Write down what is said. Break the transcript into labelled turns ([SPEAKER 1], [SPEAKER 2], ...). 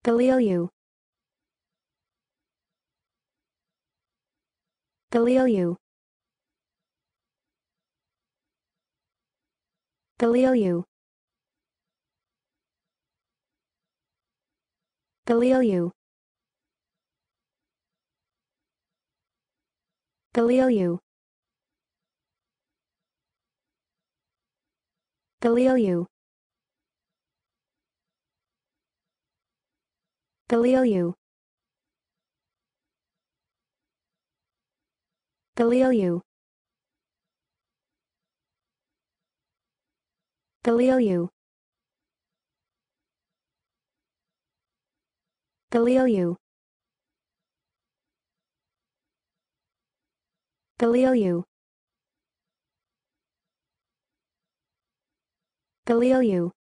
[SPEAKER 1] Peleliu. Peleliu. Peleliu. Peleliu. Peleliu. Peleliu. Peleliu. Peleliu. Peleliu. Peleliu. Peleliu. Peleliu.